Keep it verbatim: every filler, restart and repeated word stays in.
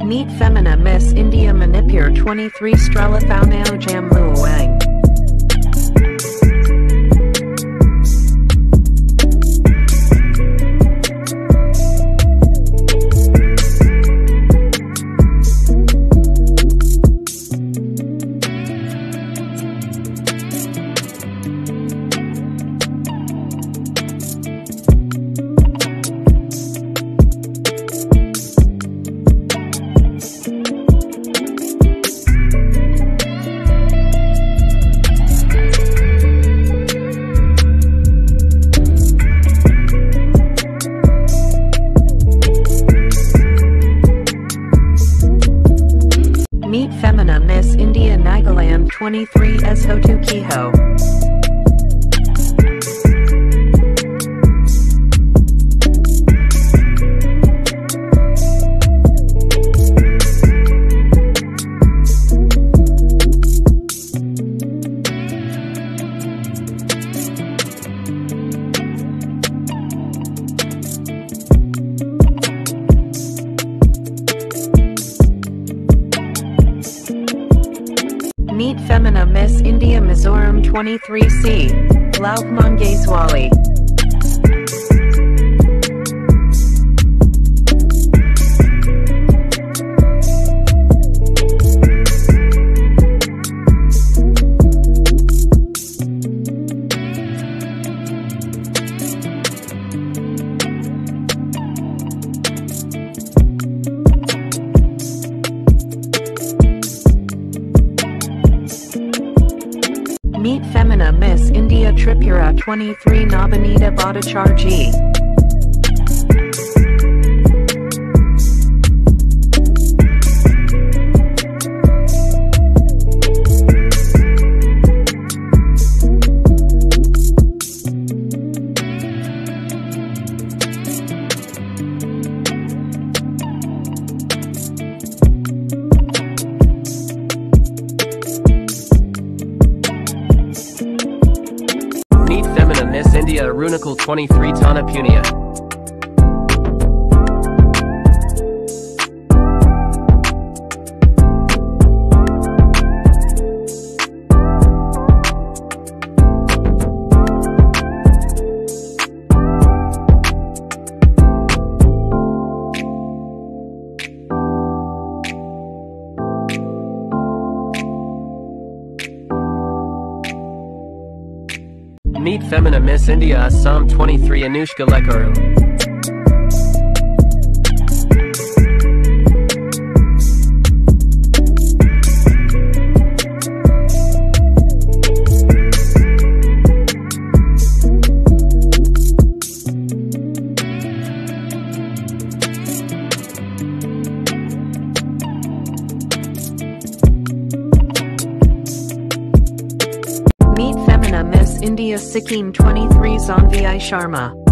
Meet Femina Miss India Manipur twenty-three Strela Faunao Jamluang. Meet Femina Miss India Nagaland twenty-three as Hotu Kiho. Meet Femina Miss India Mizoram twenty-three C. Lauk Mangeswali. Meet Femina Miss India Tripura twenty-three Nabanita Bhattacharjee. Femina Miss India Arunachal twenty-three Tana Punia. Meet Femina Miss India Assam twenty-three Anushka Lekaru. Meet Femina Miss India Sikkim twenty-three Zanvi Sharma.